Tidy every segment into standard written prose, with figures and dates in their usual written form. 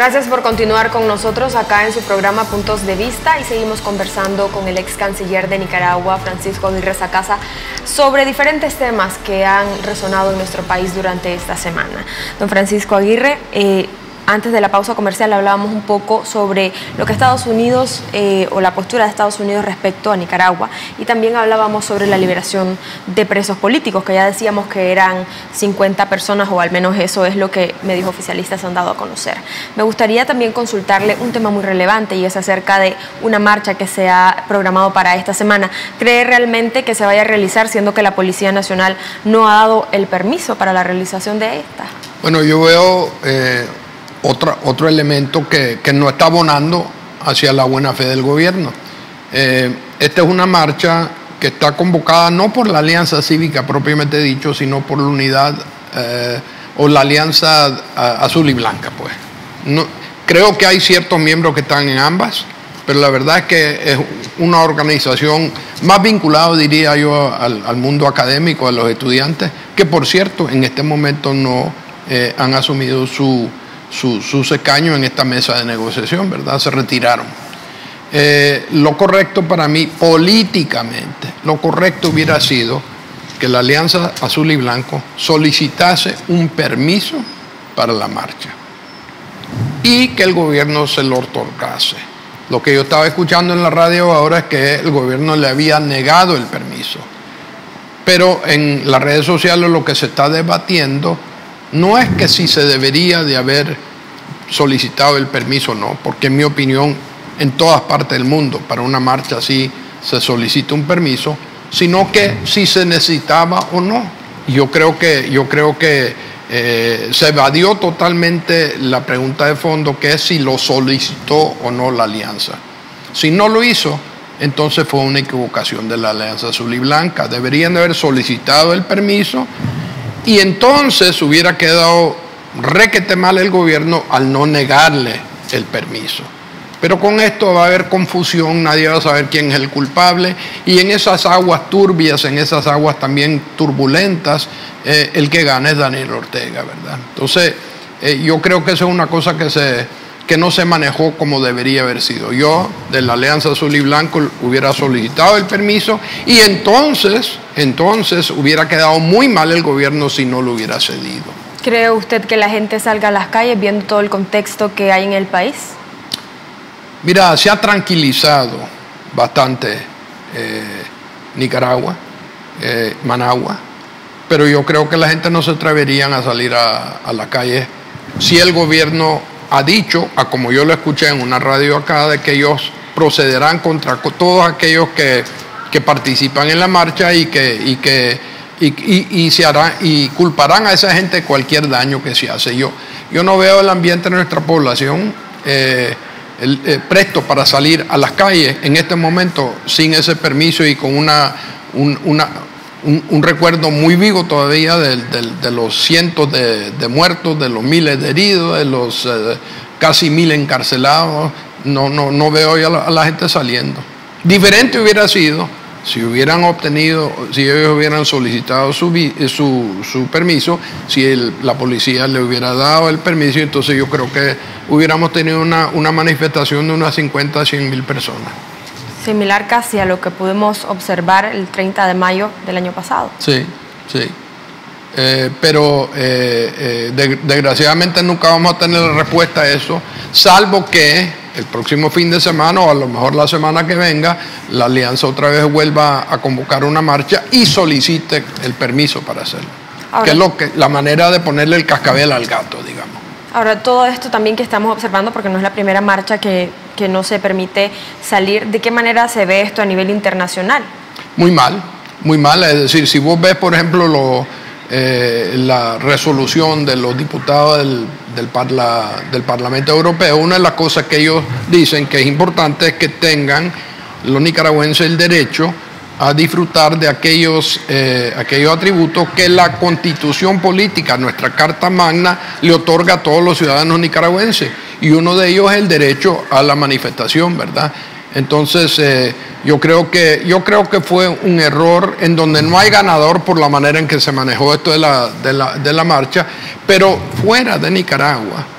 Gracias por continuar con nosotros acá en su programa Puntos de Vista y seguimos conversando con el ex canciller de Nicaragua, Francisco Aguirre Sacasa, sobre diferentes temas que han resonado en nuestro país durante esta semana. Don Francisco Aguirre, antes de la pausa comercial hablábamos un poco sobre lo que Estados Unidos o la postura de Estados Unidos respecto a Nicaragua, y también hablábamos sobre la liberación de presos políticos, que ya decíamos que eran 50 personas, o al menos eso es lo que medios oficialistas han dado a conocer. Me gustaría también consultarle un tema muy relevante, y es acerca de una marcha que se ha programado para esta semana. ¿Cree realmente que se vaya a realizar, siendo que la Policía Nacional no ha dado el permiso para la realización de esta? Bueno, yo veo otro elemento que no está abonando hacia la buena fe del gobierno. Esta es una marcha que está convocada no por la Alianza Cívica propiamente dicho, sino por la unidad o la Alianza Azul y Blanca, pues. No, creo que hay ciertos miembros que están en ambas, pero la verdad es que es una organización más vinculada, diría yo, al mundo académico, a los estudiantes, que por cierto en este momento no han asumido su escaño en esta mesa de negociación, ¿verdad? Se retiraron. Lo correcto para mí, políticamente, lo correcto hubiera sido que la Alianza Azul y Blanco solicitase un permiso para la marcha y que el gobierno se lo otorgase. Lo que yo estaba escuchando en la radio ahora es que el gobierno le había negado el permiso. Pero en las redes sociales lo que se está debatiendo no es que si se debería de haber solicitado el permiso o no, porque en mi opinión en todas partes del mundo para una marcha así se solicita un permiso, sino que si se necesitaba o no. Yo creo que se evadió totalmente la pregunta de fondo, que es si lo solicitó o no la alianza. Si no lo hizo, entonces fue una equivocación de la Alianza Azul y Blanca. Deberían de haber solicitado el permiso, y entonces hubiera quedado requete mal el gobierno al no negarle el permiso. Pero con esto va a haber confusión, nadie va a saber quién es el culpable, y en esas aguas turbias, en esas aguas también turbulentas, el que gana es Daniel Ortega, ¿verdad? Entonces, yo creo que eso es una cosa que no se manejó como debería haber sido. Yo, de la Alianza Azul y Blanco, hubiera solicitado el permiso, y entonces hubiera quedado muy mal el gobierno si no lo hubiera cedido. ¿Cree usted que la gente salga a las calles viendo todo el contexto que hay en el país? Mira, se ha tranquilizado bastante Nicaragua, Managua, pero yo creo que la gente no se atreverían a salir a la calle si el gobierno ha dicho, como yo lo escuché en una radio acá, de que ellos procederán contra todos aquellos que participan en la marcha y se hará, y culparán a esa gente de cualquier daño que se hace. Yo no veo el ambiente de nuestra población presto para salir a las calles en este momento sin ese permiso, y con un recuerdo muy vivo todavía de los cientos de muertos, de los miles de heridos, de los casi 1000 encarcelados. No veo hoy a la gente saliendo. Diferente hubiera sido si ellos hubieran solicitado su permiso, si la policía le hubiera dado el permiso, entonces yo creo que hubiéramos tenido una manifestación de unas 50 a 100 mil personas. Similar casi a lo que pudimos observar el 30 de mayo del año pasado. Sí, sí. Pero desgraciadamente nunca vamos a tener la respuesta a eso, salvo que el próximo fin de semana, o a lo mejor la semana que venga, la alianza otra vez vuelva a convocar una marcha y solicite el permiso para hacerlo. Ahora, que es la manera de ponerle el cascabel al gato, digamos. Ahora, todo esto también que estamos observando, porque no es la primera marcha que no se permite salir, ¿de qué manera se ve esto a nivel internacional? Muy mal, es decir, si vos ves, por ejemplo, la resolución de los diputados del Parlamento Europeo, una de las cosas que ellos dicen que es importante es que tengan los nicaragüenses el derecho a disfrutar de aquellos atributos que la Constitución política, nuestra Carta Magna, le otorga a todos los ciudadanos nicaragüenses, y uno de ellos es el derecho a la manifestación, ¿verdad? Entonces, yo creo que fue un error en donde no hay ganador por la manera en que se manejó esto de la marcha, pero fuera de Nicaragua,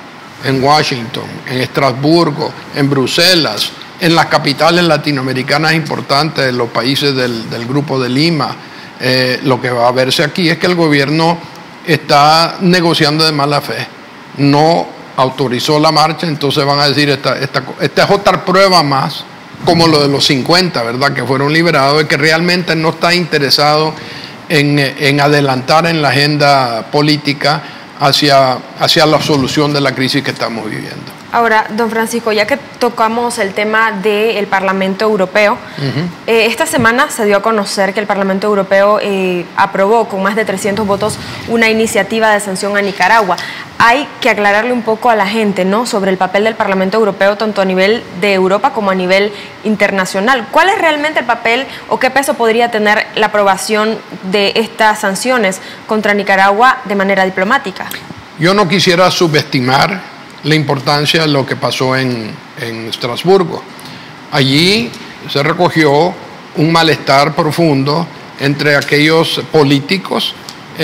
en Washington, en Estrasburgo, en Bruselas, en las capitales latinoamericanas importantes, en los países del Grupo de Lima. Lo que va a verse aquí es que el gobierno está negociando de mala fe. No autorizó la marcha, entonces van a decir, esta es otra prueba más, como lo de los 50, ¿verdad?, que fueron liberados, y que realmente no está interesado en adelantar en la agenda política hacia la solución de la crisis que estamos viviendo. Ahora, don Francisco, ya que tocamos el tema del Parlamento Europeo, esta semana se dio a conocer que el Parlamento Europeo aprobó con más de 300 votos una iniciativa de sanción a Nicaragua. Hay que aclararle un poco a la gente, ¿no?, sobre el papel del Parlamento Europeo, tanto a nivel de Europa como a nivel internacional. ¿Cuál es realmente el papel o qué peso podría tener la aprobación de estas sanciones contra Nicaragua de manera diplomática? Yo no quisiera subestimar la importancia de lo que pasó en Estrasburgo. Allí se recogió un malestar profundo entre aquellos políticos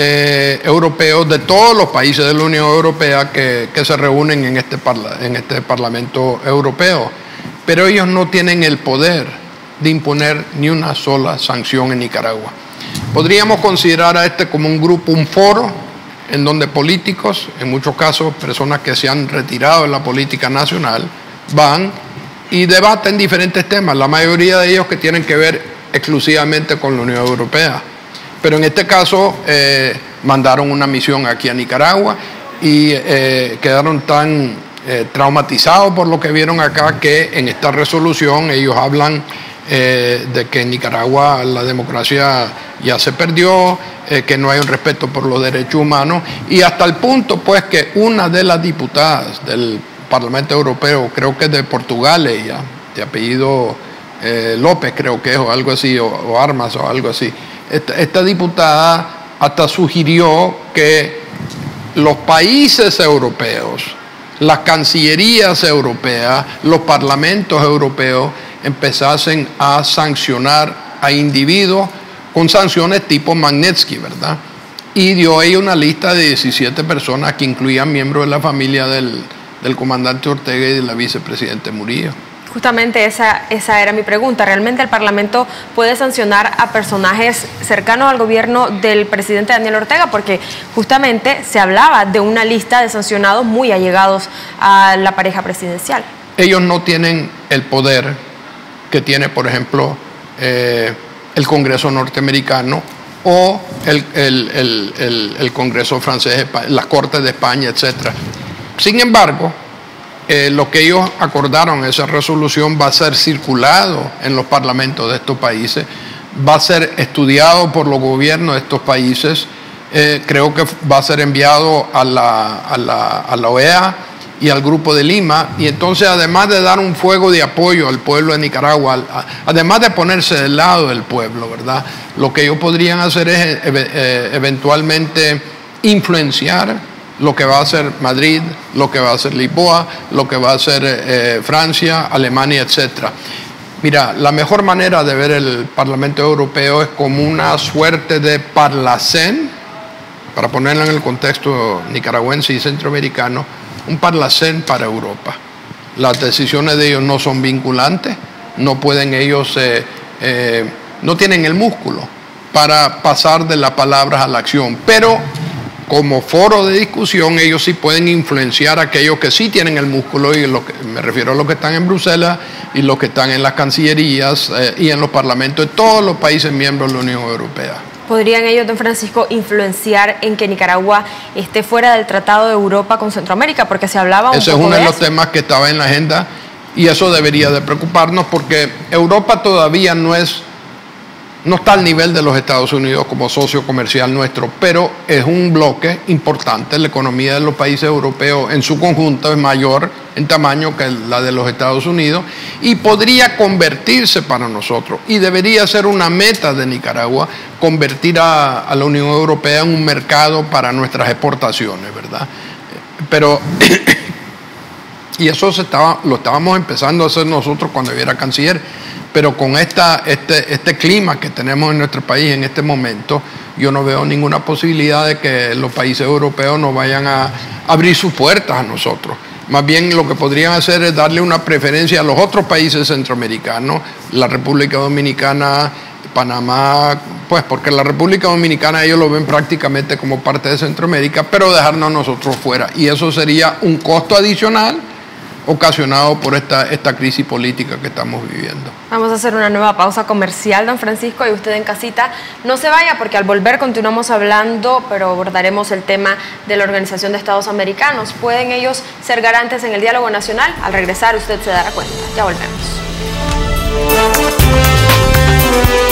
europeos de todos los países de la Unión Europea que se reúnen en este Parlamento Europeo. Pero ellos no tienen el poder de imponer ni una sola sanción en Nicaragua. Podríamos considerar a este como un grupo, un foro, en donde políticos, en muchos casos personas que se han retirado de la política nacional, van y debaten diferentes temas, la mayoría de ellos que tienen que ver exclusivamente con la Unión Europea. Pero en este caso mandaron una misión aquí a Nicaragua y quedaron tan traumatizados por lo que vieron acá que en esta resolución ellos hablan de que en Nicaragua la democracia ya se perdió, que no hay un respeto por los derechos humanos, y hasta el punto pues que una de las diputadas del Parlamento Europeo, creo que es de Portugal ella, de apellido López creo que es, o algo así, o Armas o algo así, esta diputada hasta sugirió que los países europeos, las cancillerías europeas, los parlamentos europeos empezasen a sancionar a individuos con sanciones tipo Magnitsky, ¿verdad? Y dio ahí una lista de 17 personas que incluían miembros de la familia del comandante Ortega y de la vicepresidente Murillo. Justamente esa era mi pregunta. ¿Realmente el Parlamento puede sancionar a personajes cercanos al gobierno del presidente Daniel Ortega? Porque justamente se hablaba de una lista de sancionados muy allegados a la pareja presidencial. Ellos no tienen el poder que tiene, por ejemplo, el Congreso norteamericano o el Congreso francés, las Cortes de España, etc. Sin embargo, lo que ellos acordaron, esa resolución, va a ser circulado en los parlamentos de estos países, va a ser estudiado por los gobiernos de estos países, creo que va a ser enviado a la OEA y al Grupo de Lima, y entonces además de dar un fuego de apoyo al pueblo de Nicaragua, además de ponerse del lado del pueblo, ¿verdad?, lo que ellos podrían hacer es eventualmente influenciar lo que va a hacer Madrid, lo que va a hacer Lisboa, lo que va a hacer Francia, Alemania, etc. Mira, la mejor manera de ver el Parlamento Europeo es como una suerte de parlacén, para ponerlo en el contexto nicaragüense y centroamericano, un parlacén para Europa. Las decisiones de ellos no son vinculantes, no pueden ellos, no tienen el músculo para pasar de las palabras a la acción, pero como foro de discusión ellos sí pueden influenciar a aquellos que sí tienen el músculo, y me refiero a los que están en Bruselas y los que están en las cancillerías y en los parlamentos de todos los países miembros de la Unión Europea. ¿Podrían ellos, don Francisco, influenciar en que Nicaragua esté fuera del Tratado de Europa con Centroamérica? Porque se hablaba un poco de eso. Ese es uno de los temas que estaba en la agenda, y eso debería de preocuparnos, porque Europa todavía no está al nivel de los Estados Unidos como socio comercial nuestro, pero es un bloque importante. La economía de los países europeos en su conjunto es mayor en tamaño que la de los Estados Unidos, y podría convertirse para nosotros, y debería ser una meta de Nicaragua, convertir a la Unión Europea en un mercado para nuestras exportaciones, ¿verdad? Pero y eso lo estábamos empezando a hacer nosotros cuando yo era canciller. Pero con este clima que tenemos en nuestro país en este momento, yo no veo ninguna posibilidad de que los países europeos nos vayan a abrir sus puertas a nosotros. Más bien lo que podrían hacer es darle una preferencia a los otros países centroamericanos, la República Dominicana, Panamá, pues porque la República Dominicana ellos lo ven prácticamente como parte de Centroamérica, pero dejarnos nosotros fuera. Y eso sería un costo adicional ocasionado por esta crisis política que estamos viviendo. Vamos a hacer una nueva pausa comercial, don Francisco, y usted en casita no se vaya, porque al volver continuamos hablando, pero abordaremos el tema de la Organización de Estados Americanos. ¿Pueden ellos ser garantes en el diálogo nacional? Al regresar usted se dará cuenta. Ya volvemos.